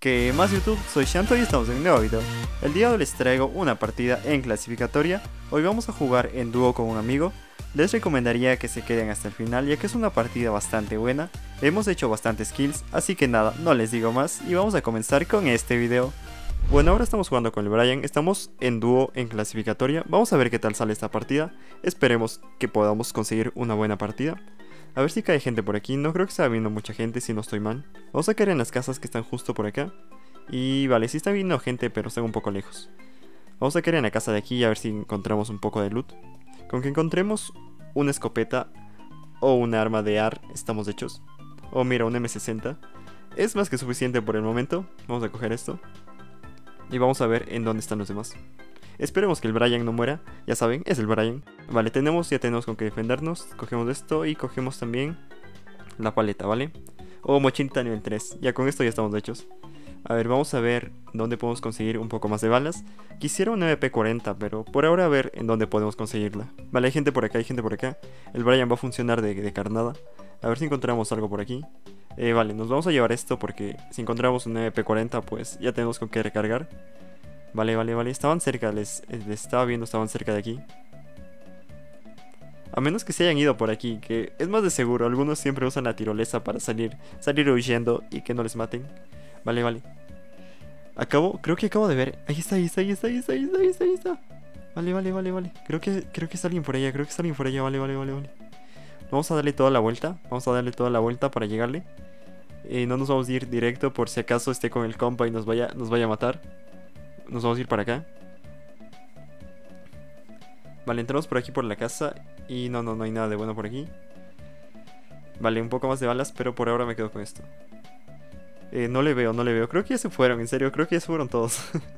¿Qué más YouTube? Soy Shanto y estamos en un nuevo video. El día de hoy les traigo una partida en clasificatoria. Hoy vamos a jugar en dúo con un amigo. Les recomendaría que se queden hasta el final ya que es una partida bastante buena. Hemos hecho bastantes kills, así que nada, no les digo más y vamos a comenzar con este video. Bueno, ahora estamos jugando con el Brian, estamos en dúo en clasificatoria. Vamos a ver qué tal sale esta partida. Esperemos que podamos conseguir una buena partida. A ver si cae gente por aquí, no creo que esté viendo mucha gente si no estoy mal. Vamos a caer en las casas que están justo por acá. Y vale, sí está viendo gente pero están un poco lejos. Vamos a caer en la casa de aquí a ver si encontramos un poco de loot. Con que encontremos una escopeta o un arma de AR estamos hechos. O mira, un M60. Es más que suficiente por el momento. Vamos a coger esto. Y vamos a ver en dónde están los demás. Esperemos que el Brian no muera, ya saben, es el Brian. Vale, ya tenemos con qué defendernos. Cogemos esto y cogemos también la paleta, ¿vale? O mochila nivel 3, ya con esto ya estamos hechos. A ver, vamos a ver dónde podemos conseguir un poco más de balas. Quisiera un MP40, pero por ahora a ver en dónde podemos conseguirla. Vale, hay gente por acá, hay gente por acá. El Brian va a funcionar de carnada. A ver si encontramos algo por aquí. Vale, nos vamos a llevar esto porque si encontramos un MP40 pues ya tenemos con qué recargar. Vale, estaban cerca, les estaba viendo, estaban cerca de aquí. A menos que se hayan ido por aquí, que es más de seguro. Algunos siempre usan la tirolesa para salir huyendo y que no les maten. Vale. Creo que acabo de ver. Ahí está. Vale. Creo que es alguien por allá, vale. Vamos a darle toda la vuelta, para llegarle. No nos vamos a ir directo por si acaso esté con el compa y nos vaya a matar. Nos vamos a ir para acá. Vale, entramos por aquí por la casa. Y no hay nada de bueno por aquí. Vale, un poco más de balas, pero por ahora me quedo con esto. No le veo. Creo que ya se fueron, en serio, creo que ya se fueron todos.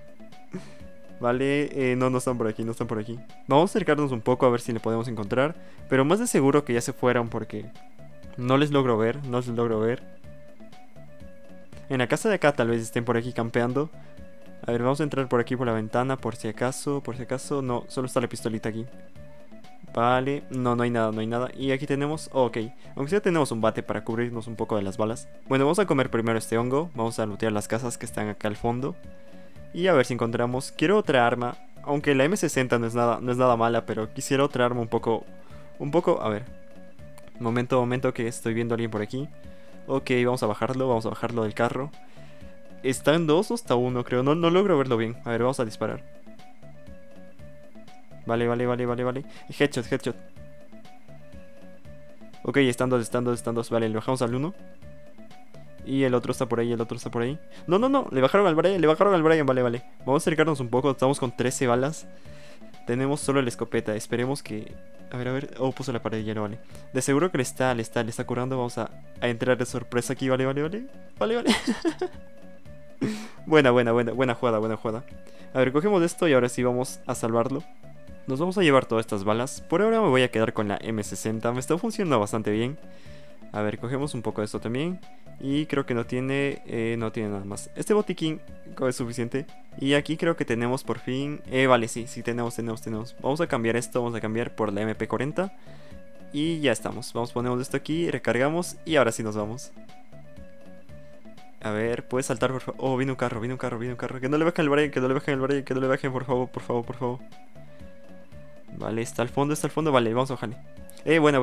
Vale, no están por aquí, Vamos a acercarnos un poco a ver si le podemos encontrar. Pero más de seguro que ya se fueron porque no les logro ver. En la casa de acá tal vez estén por aquí campeando. A ver, vamos a entrar por aquí por la ventana por si acaso. No, solo está la pistolita aquí. Vale, no hay nada. Y aquí tenemos, ok, aunque sea tenemos un bate para cubrirnos un poco de las balas. Bueno, vamos a comer primero este hongo. Vamos a lootear las casas que están acá al fondo. Y a ver si encontramos, quiero otra arma. Aunque la M60 no es nada mala, pero quisiera otra arma un poco, a ver. Momento que estoy viendo a alguien por aquí. Ok, vamos a bajarlo del carro. ¿Está en 2 o está 1? Creo, no logro verlo bien. A ver, vamos a disparar. Vale. Headshot. Ok, están dos. Vale, le bajamos al 1. Y el otro está por ahí, No, le bajaron al Brian, vale. Vamos a acercarnos un poco, estamos con 13 balas. Tenemos solo la escopeta, esperemos que... A ver, oh, puso la pared llena, vale. De seguro que le está curando, vamos a entrar de sorpresa aquí, vale. Buena jugada. A ver, cogemos esto y ahora sí vamos a salvarlo. Nos vamos a llevar todas estas balas. Por ahora me voy a quedar con la M60, me está funcionando bastante bien. A ver, cogemos un poco de esto también. Y creo que no tiene nada más. Este botiquín es suficiente. Y aquí creo que tenemos por fin... vale, sí, tenemos. Vamos a cambiar esto, por la MP40. Y ya estamos, ponemos esto aquí, recargamos y ahora sí nos vamos. A ver, puedes saltar por favor. Oh, viene un carro. Que no le bajen el Brian, que no le bajen, por favor. Vale, está al fondo, vale, vamos a bajarle. Buena.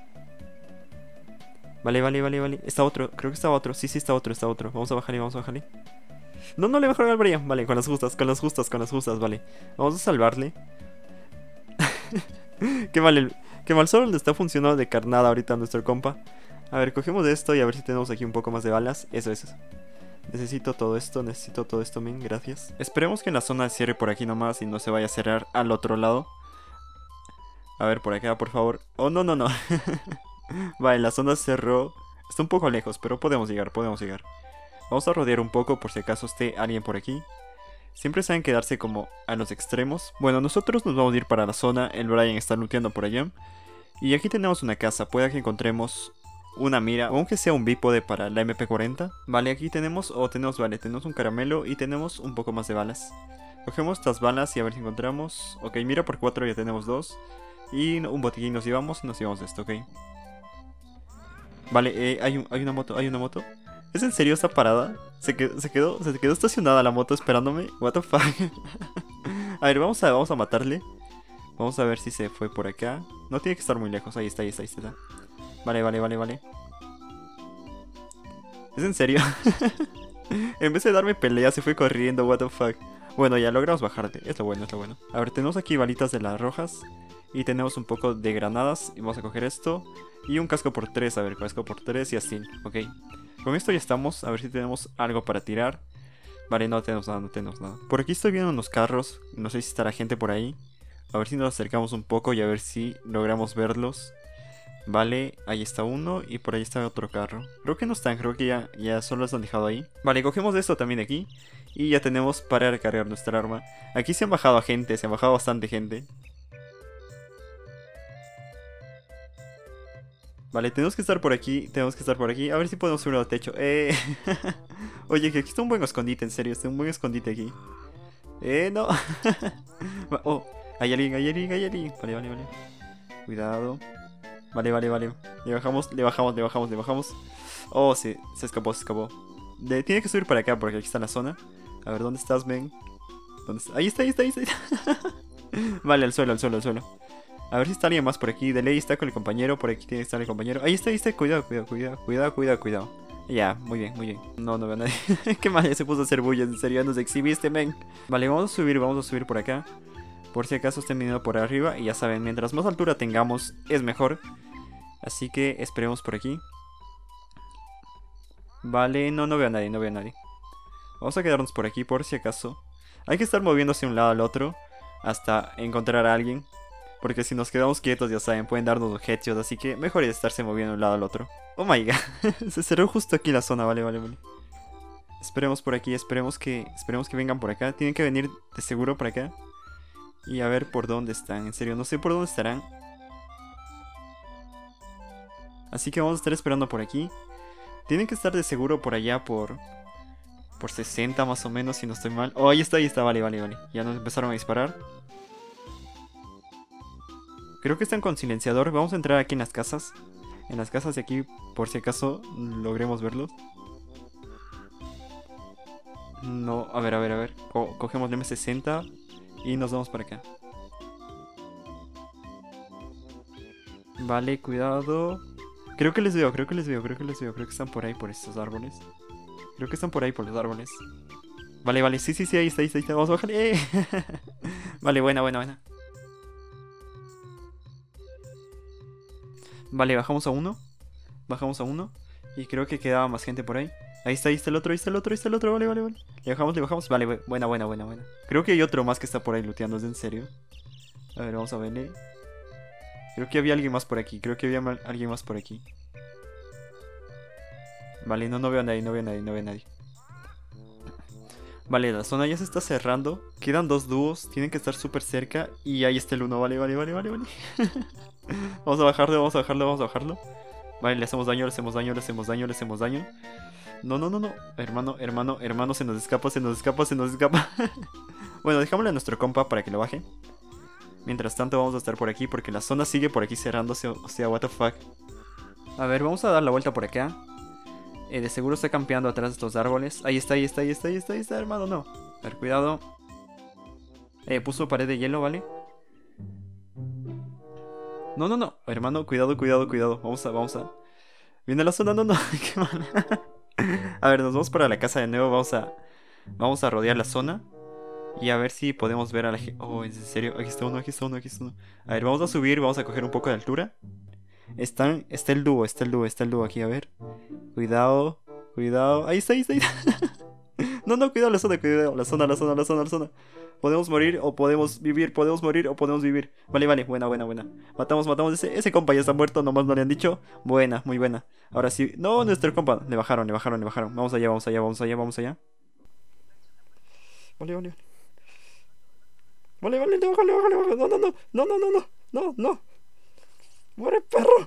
Vale. Está otro, creo que estaba otro. Sí, está otro. Vamos a bajarle. No le bajaron al Brian. Vale, con las justas, vale. Vamos a salvarle. Qué mal, solo le está funcionando de carnada ahorita a nuestro compa. A ver, cogemos de esto y a ver si tenemos aquí un poco más de balas. Eso. Necesito todo esto, men, gracias. Esperemos que la zona cierre por aquí nomás y no se vaya a cerrar al otro lado. A ver, por acá, por favor. Oh, no. Vale, la zona cerró. Está un poco lejos, pero podemos llegar. Vamos a rodear un poco por si acaso esté alguien por aquí. Siempre saben quedarse como a los extremos. Bueno, nosotros nos vamos a ir para la zona. El Brian está looteando por allá. Y aquí tenemos una casa. Puede que encontremos una mira, aunque sea un bípode para la MP40. Vale, aquí tenemos un caramelo y tenemos un poco más de balas. Cogemos estas balas y a ver si encontramos. Ok, mira por 4 ya tenemos 2. Y un botiquín nos llevamos de esto, ok. Vale, hay una moto. ¿Es en serio esta parada? Se quedó estacionada la moto esperándome. What the fuck. A ver, vamos a matarle. Vamos a ver si se fue por acá. No tiene que estar muy lejos. Ahí está, ahí está, ahí está. Vale, vale, vale, vale. ¿Es en serio? En vez de darme pelea se fue corriendo. What the fuck. Bueno, ya logramos bajarte. Es lo bueno, es lo bueno. A ver, tenemos aquí balitas de las rojas. Y tenemos un poco de granadas. Y vamos a coger esto. Y un casco por 3. A ver, casco por 3 y así. Ok. Con esto ya estamos. A ver si tenemos algo para tirar. Vale, no tenemos nada, no tenemos nada. Por aquí estoy viendo unos carros. No sé si estará gente por ahí. A ver si nos acercamos un poco y a ver si logramos verlos. Vale, ahí está uno y por ahí está otro carro. Creo que no están, creo que ya solo los han dejado ahí. Vale, cogemos esto también de aquí. Y ya tenemos para recargar nuestra arma. Aquí se han bajado a gente, se han bajado bastante gente. Vale, tenemos que estar por aquí, tenemos que estar por aquí. A ver si podemos subir al techo. Oye, que aquí está un buen escondite, en serio, está un buen escondite aquí. No. Oh, hay alguien, hay alguien, hay alguien. Vale, vale, vale. Cuidado. Vale, vale, vale. Le bajamos, le bajamos, le bajamos, le bajamos. Oh, sí, se escapó, se escapó. Tiene que subir para acá porque aquí está la zona. A ver, ¿dónde estás, men? ¿Dónde está? Ahí está, ahí está, ahí está. Vale, al suelo, al suelo, al suelo. A ver si está alguien más por aquí. De ley está con el compañero. Por aquí tiene que estar el compañero. Ahí está, ahí está. Cuidado, cuidado, cuidado, cuidado, cuidado, cuidado. Ya, muy bien, muy bien. No, no veo a nadie. Qué mal, ya se puso a hacer bulla. En serio, ya nos exhibiste, men. Vale, vamos a subir por acá. Por si acaso estén viniendo por arriba. Y ya saben, mientras más altura tengamos, es mejor. Así que esperemos por aquí. Vale, no veo a nadie, no veo a nadie. Vamos a quedarnos por aquí por si acaso. Hay que estar moviéndose de un lado al otro hasta encontrar a alguien. Porque si nos quedamos quietos, ya saben, pueden darnos objetos. Así que mejor es estarse moviendo de un lado al otro. Oh my god. Se cerró justo aquí la zona, vale, vale, vale. Esperemos por aquí, esperemos que vengan por acá. Tienen que venir de seguro por acá. Y a ver por dónde están. En serio, no sé por dónde estarán. Así que vamos a estar esperando por aquí. Tienen que estar de seguro por allá por 60 más o menos, si no estoy mal. Oh, ahí está, vale, vale, vale. Ya nos empezaron a disparar. Creo que están con silenciador. Vamos a entrar aquí en las casas. En las casas de aquí, por si acaso logremos verlos. No, a ver, a ver, a ver. Cogemos el M60 y nos vamos para acá. Vale, cuidado. Creo que les veo, creo que les veo, creo que les veo. Creo que están por ahí, por estos árboles. Creo que están por ahí, por los árboles. Vale, vale, sí, sí, sí, ahí está, ahí está, ahí está. Vamos a bajarle. Vale, buena, buena, buena. Vale, bajamos a uno. Bajamos a uno. Y creo que quedaba más gente por ahí. Ahí está el otro, ahí está el otro, ahí está el otro. Vale, vale, vale. Le bajamos, le bajamos. Vale, buena, buena, buena, buena. Creo que hay otro más que está por ahí looteando, ¿es en serio? A ver, vamos a verle. Creo que había alguien más por aquí. Creo que había alguien más por aquí. Vale, no veo a nadie, no veo a nadie, no veo a nadie. Vale, la zona ya se está cerrando. Quedan dos dúos, tienen que estar súper cerca. Y ahí está el uno, vale, vale, vale, vale, vale. Vamos a bajarlo, vamos a bajarlo, vamos a bajarlo. Vale, le hacemos daño, le hacemos daño, le hacemos daño, le hacemos daño. No, no, no, no. Hermano, hermano, hermano, se nos escapa, se nos escapa, se nos escapa. Bueno, dejámosle a nuestro compa para que lo baje. Mientras tanto vamos a estar por aquí porque la zona sigue por aquí cerrándose. O sea, what the fuck. A ver, vamos a dar la vuelta por acá. De seguro está campeando atrás de estos árboles. Ahí está, ahí está, ahí está, ahí está, ahí está, hermano, no. A ver, cuidado. Puso pared de hielo, ¿vale? No, no, no. Hermano, cuidado, cuidado, cuidado. Vamos a. Viene la zona, no, no. Qué mal. A ver, nos vamos para la casa de nuevo. Vamos a rodear la zona. Y a ver si podemos ver a la gente. Oh, en serio. Aquí está uno, aquí está uno, aquí está uno. A ver, vamos a subir, vamos a coger un poco de altura. Está el dúo, está el dúo aquí, a ver. Cuidado, cuidado. Ahí está, ahí está, ahí está. No, no, cuidado la zona, cuidado. La zona, la zona, la zona, la zona. Podemos morir o podemos vivir, podemos morir o podemos vivir. Vale, vale, buena, buena, buena. Matamos, ese compa ya está muerto, nomás no le han dicho. Buena, muy buena. Ahora sí. No, nuestro compa. Le bajaron, le bajaron, le bajaron. Vamos allá, vamos allá, vamos allá, vamos allá. Vale, vale. Vale, vale, le bajo, le bajo, le bajo. No, no, no, no, no, no, no, no, no. Muere, perro.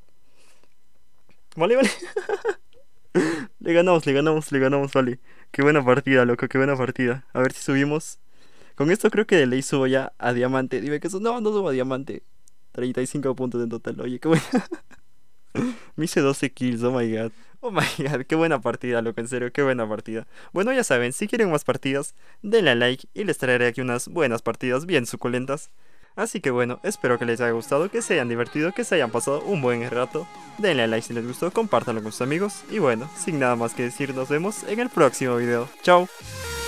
Vale, vale. Le ganamos, le ganamos, le ganamos, vale. Qué buena partida, loco, qué buena partida. A ver si subimos. Con esto creo que de ley subo ya a diamante. Dime que eso. No, no subo a diamante. 35 puntos en total. Oye, qué bueno. Me hice 12 kills, oh my god. Oh my god, qué buena partida, loco, en serio, qué buena partida. Bueno, ya saben, si quieren más partidas, denle a like y les traeré aquí unas buenas partidas bien suculentas. Así que bueno, espero que les haya gustado, que se hayan divertido, que se hayan pasado un buen rato. Denle a like si les gustó, compártanlo con sus amigos. Y bueno, sin nada más que decir, nos vemos en el próximo video. Chao.